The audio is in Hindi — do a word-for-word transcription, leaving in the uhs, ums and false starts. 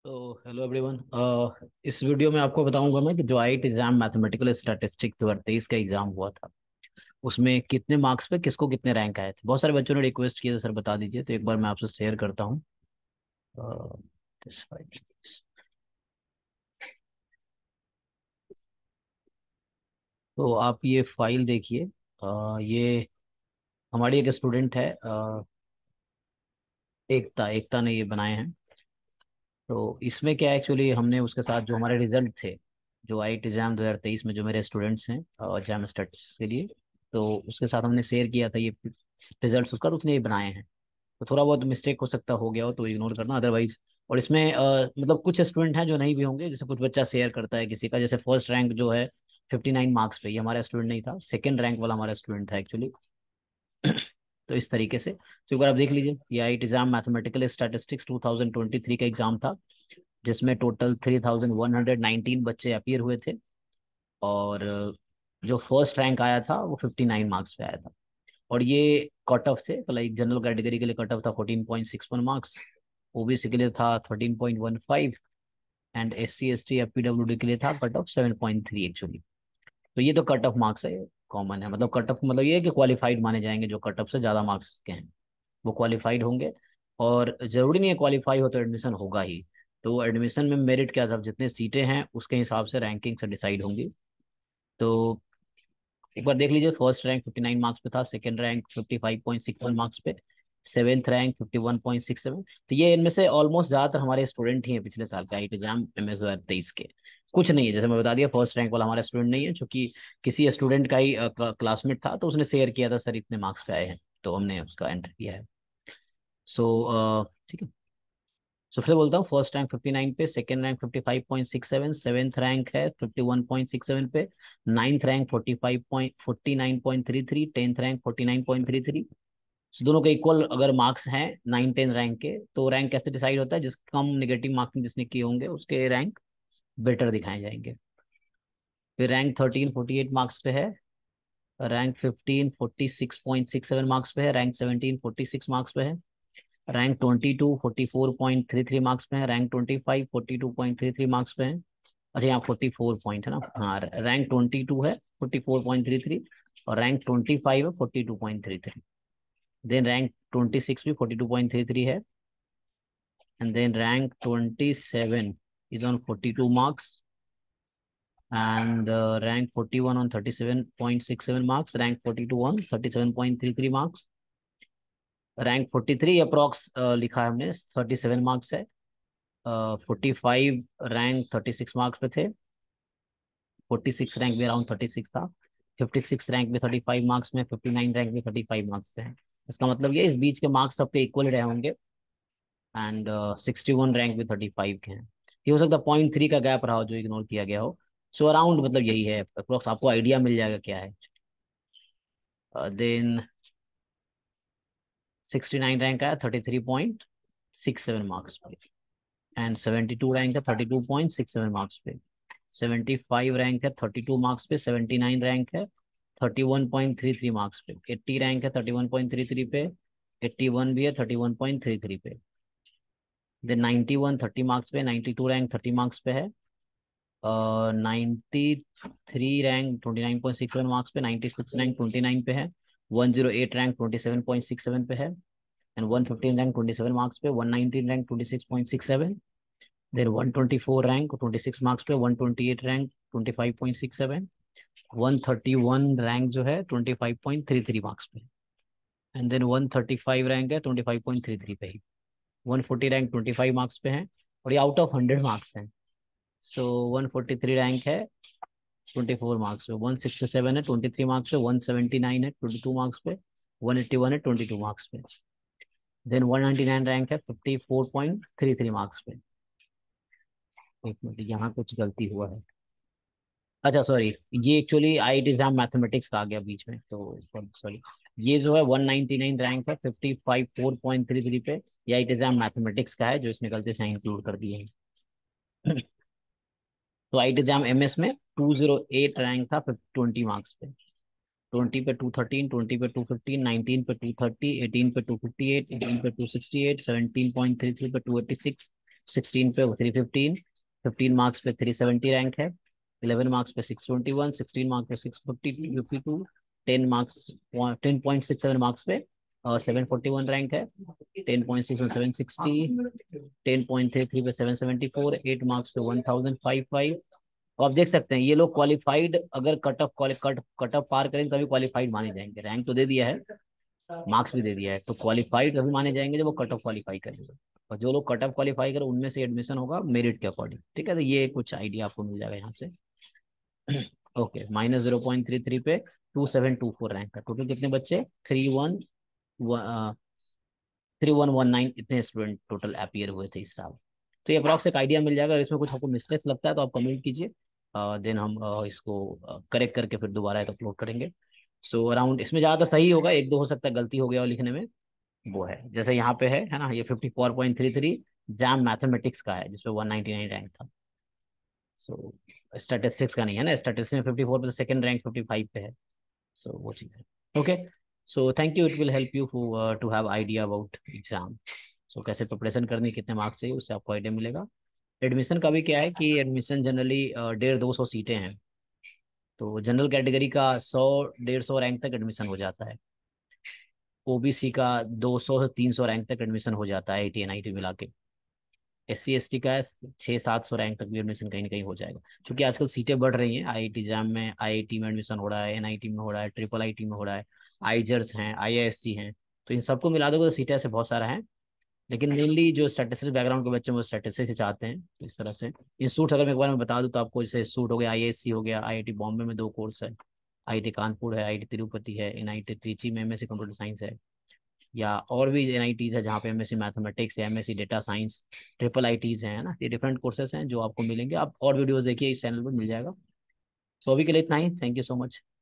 तो हेलो एवरीवन। इस वीडियो में आपको बताऊंगा मैं कि जो I I T JAM mathematical statistics दो हज़ार तेईस का एग्जाम हुआ था उसमें कितने मार्क्स पे किसको कितने रैंक आए थे। बहुत सारे बच्चों ने रिक्वेस्ट किया था सर बता दीजिए, तो एक बार मैं आपसे शेयर करता हूँ। अ, this file। तो आप ये फाइल देखिए। अ, ये हमारी एक स्टूडेंट है, अ, एकता एकता ने ये बनाए हैं। तो इसमें क्या एक्चुअली हमने उसके साथ जो हमारे रिजल्ट थे, जो आई आई टी जैम दो हज़ार तेईस में जो मेरे स्टूडेंट्स हैं और जैम स्टैटिस्टिक्स के लिए, तो उसके साथ हमने शेयर किया था ये रिजल्ट्स उसका, तो उसने ये बनाए हैं। तो थोड़ा बहुत मिस्टेक हो सकता हो गया हो तो इग्नोर करना अदरवाइज। और इसमें अ, मतलब कुछ स्टूडेंट हैं जो नहीं भी होंगे, जैसे कुछ बच्चा शेयर करता है किसी का, जैसे फर्स्ट रैंक जो है फिफ्टी नाइन मार्क्स पे, ये हमारा स्टूडेंट नहीं था, सेकंड रैंक वाला हमारा स्टूडेंट था एक्चुअली। तो इस तरीके से तो एक बार आप देख लीजिए, ये I I T exam mathematical statistics two thousand twenty three का एग्जाम था, जिसमें total three thousand one hundred nineteen बच्चे अपीयर हुए थे। और अ, जो फर्स्ट रैंक आया था वो फिफ्टी नाइन मार्क्स पे आया था। और ये कट ऑफ थे, लाइक जनरल कैटेगरी के लिए कट ऑफ था fourteen point six one marks, O B C के लिए था thirteen point one five, and S C S T F P W D के लिए था cut off seven point three actually. तो ये तो कट ऑफ मार्क्स है, कॉमन है, मतलब कट ऑफ मतलब ये है कि क्वालिफाइड माने जाएंगे, जो कट ऑफ से ज़्यादा मार्क्स के हैं वो क्वालिफाइड होंगे। और ज़रूरी नहीं है क्वालिफाई हो तो एडमिशन होगा ही। तो एडमिशन में मेरिट क्या था, जितने सीटें हैं उसके हिसाब से रैंकिंग से डिसाइड होंगी। तो एक बार देख लीजिए, first rank fifty nine marks पे था, second rank fifty five point six one marks पे, seventh rank fifty one point six seven. तो ये इनमें से ऑलमोस्ट ज़्यादातर हमारे स्टूडेंट ही हैं पिछले साल के I I T exam M S दो हज़ार तेईस के। कुछ नहीं है, जैसे मैं बता दिया फर्स्ट रैंक वाला हमारा स्टूडेंट नहीं है, क्योंकि किसी स्टूडेंट का ही क्लासमेट था, तो उसने शेयर किया था सर इतने मार्क्स पे आए हैं, तो हमने उसका एंटर किया है। सो ठीक है। सो फिर बोलता हूँ, फर्स्ट रैंक फिफ्टी नाइन पे, second rank fifty five point six seven, seventh rank है fifty one point six seven पे, ninth rank forty five point forty nine point three three, tenth rank forty nine point three three. दोनों के इक्वल अगर मार्क्स हैं नाइन टेन रैंक के, तो रैंक कैसे डिसाइड होता है, जिस कम नेगेटिव मार्किंग जिसने किए होंगे उसके रैंक बेटर दिखाए जाएंगे। फिर rank thirteen forty eight marks पे है, rank fifteen forty six point six seven marks पे है, rank seventeen forty six marks पे है, rank twenty two forty four point three three marks पे है, rank twenty five forty two point three three marks पे है। अच्छा, यहाँ फोर्टी फोर पॉइंट है ना, हाँ, रैंक ट्वेंटी टू है forty four point three three, और रैंक ट्वेंटी फाइव है forty two point three three. Then rank twenty six भी forty two point three three है, and then rank twenty seven is on forty two marks, and rank forty one on thirty seven point six seven marks, rank forty two on thirty seven point three three marks, rank forty three approx लिखा है हमने, थर्टी सेवन मार्क्स है। Forty five rank thirty six marks पे थे, फोर्टी सिक्स रैंक भी अराउंड थर्टी सिक्स था, फिफ्टी सिक्स रैंक भी थर्टी फाइव मार्क्स में, फिफ्टी नाइन रैंक भी थर्टी फाइव मार्क्स पे है। इसका मतलब ये इस बीच के मार्क्स सबके इक्वल रहे होंगे, एंड सिक्सटी वन रैंक भी थर्टी फाइव के हैं। ये हो सकता है पॉइंट थ्री का गैप रहा हो जो इग्नोर किया गया हो। सो अराउंड मतलब यही है अप्रोक्स, आपको आइडिया मिल जाएगा क्या है। देन सिक्सटी नाइन रैंक आया thirty three point six seven marks पे, एंड सेवेंटी टू रैंक है thirty two point six seven marks पे, सेवेंटी फाइव रैंक है थर्टी टू मार्क्स पे, सेवेंटी नाइन रैंक है thirty one point three three marks पे, एट्टी रैंक है thirty one point three three पे, एट्टी वन भी है thirty one point three three पे। Then ninety one thirty marks पे, ninety two rank thirty marks पे है, ninety three rank twenty nine point six seven marks पे, ninety six rank twenty nine पे है, one zero eight rank twenty seven point six seven पे है, and one fifteen rank twenty seven marks पे, one nineteen rank twenty six point six seven. Then one twenty four rank twenty six marks पे, one twenty eight rank twenty five point six seven, one thirty one rank जो है twenty five point three three marks पे, and then one thirty five rank है twenty five point three three पे ही, one forty rank twenty five marks पे है, और ये आउट ऑफ हंड्रेड मार्क्स हैं। So one forty three rank है ट्वेंटी फोर मार्क्स पे, वन सिक्सटी सेवन है ट्वेंटी थ्री मार्क्स पे, वन सेवेंटी नाइन है ट्वेंटी टू मार्क्स पे, वन एट्टी वन है ट्वेंटी टू मार्क्स पे। Then one ninety nine rank है fifty four point three three marks पे। एक मिनट, यहाँ कुछ गलती हुआ है, अच्छा सॉरी, ये actually I I T exam mathematics का आ गया बीच में, तो सॉरी। ये जो है वन नाइनटी नाइन रैंक है fifty five four point three three पे, ये I I T exam mathematics का है जो इसने गलती से इंक्लूड कर दिए हैं। तो I I T exam M S में टू जीरो एट रैंक था ट्वेंटी मार्क्स पे, ट्वेंटी पे टू थर्टीन, ट्वेंटी पे टू फिफ्टीन, नाइनटीन पे टू थर्टी, एटीन पे टू फिफ्टी एट, एटीन पे two sixty eight, seventeen point three three पे टू एट्टी सिक्स, सिक्सटीन पे थ्री फिफ्टीन, फिफ्टीन मार्क्स पे थ्री सेवेंटी रैंक है, इलेवन मार्क्स पे six twenty one, sixteen marks पे six fifty fifty two, ten marks ten point six seven marks पे और सेवन फोर्टी वन रैंक है, टेन पॉइंट सिक्स पे seven sixty, ten point three three पे seven seventy four, eight marks पे वन थाउजेंड फाइव फाइव। तो आप देख सकते हैं ये लोग क्वालिफाइड, अगर cut off cut cut off पार करेंगे तभी क्वालिफाइड माने जाएंगे। रैंक तो दे दिया है, मार्क्स भी दे दिया है, तो क्वालिफाइड तभी माने जाएंगे जब वो कट ऑफ क्वालिफाई करेंगे। और जो लोग कट ऑफ क्वालिफाई करें उनमें से एडमिशन होगा मेरिट के अकॉर्डिंग। ठीक है, तो ये कुछ आइडिया आपको मिल जाएगा यहाँ से। Okay, minus zero point three three पे two seven two four rank का टोटल कितने बच्चे, three one three one one nine इतने स्टूडेंट टोटल अपीयर हुए थे इस साल। तो ये अप्रॉक्स एक आइडिया मिल जाएगा। अगर इसमें कुछ आपको मिस्टेक्स लगता है तो आप कमेंट कीजिए, देन हम uh, इसको करेक्ट करके फिर दोबारा अपलोड करेंगे। सो so, अराउंड इसमें ज़्यादा सही होगा, एक दो हो सकता है गलती हो गया हो लिखने में, वो है जैसे यहाँ पे है है ना, ये fifty four point three three JAM mathematics का है जिसपे वन नाइनटी नाइन रैंक था। सो स्टैटिस्टिक्स का नहीं है ना, स्टैटिस्टिक्स में फिफ्टी फोर पे सेकंड रैंक फिफ्टी फाइव पे है। सो वो चीज़ है। Okay, so thank you, it will help you to have idea about exam. सो कैसे प्रिपरेशन करनी, कितने मार्क्स चाहिए, उससे आपको आइडिया मिलेगा। एडमिशन का भी क्या है कि एडमिशन जनरली डेढ़ दो सौ सीटें हैं, तो जनरल कैटेगरी का सौ डेढ़ सौ रैंक तक एडमिशन हो जाता है, ओबीसी का दो सौ से तीन सौ रैंक तक एडमिशन हो जाता है, आईटी एनआईटी मिला के। एस सी एस टी का छः सात सौ रैंक तक भी एडमिशन कहीं ना कहीं हो जाएगा, क्योंकि आजकल सीटें बढ़ रही हैं। आईआईटी जैम में, आईआईटी में एडमिशन हो रहा है, एनआईटी में हो रहा है, ट्रिपल आईटी में हो रहा है, आईजर्स हैं, आईआईएससी हैं। तो इन सबको मिला दोगे तो सीटें ऐसे बहुत सारा हैं, लेकिन मेनली जो स्टैटिस्टिक्स बैकग्राउंड के बच्चे हैं वो स्टैटिस्टिक्स चाहते हैं। तो इस तरह से इंस्टीट्यूट अगर मैं एक बार मैं बता दूं तो आपको, जैसे इंस्टीट्यूट हो गया आईआईएससी हो गया, आईआईटी बॉम्बे में दो कोर्स है, आईआईटी कानपुर है, आईआईटी तिरुपति है, एनआईटी त्रिची में एमएससी कंप्यूटर साइंस है, या और भी एनआईटीज है जहाँ पे एमएससी मैथमेटिक्स है, MSc data science, triple ITs हैं, है ना। ये डिफरेंट कोर्सेज हैं जो आपको मिलेंगे। आप और वीडियोस देखिए, इस चैनल पर मिल जाएगा। सो अभी के लिए इतना ही, थैंक यू सो मच।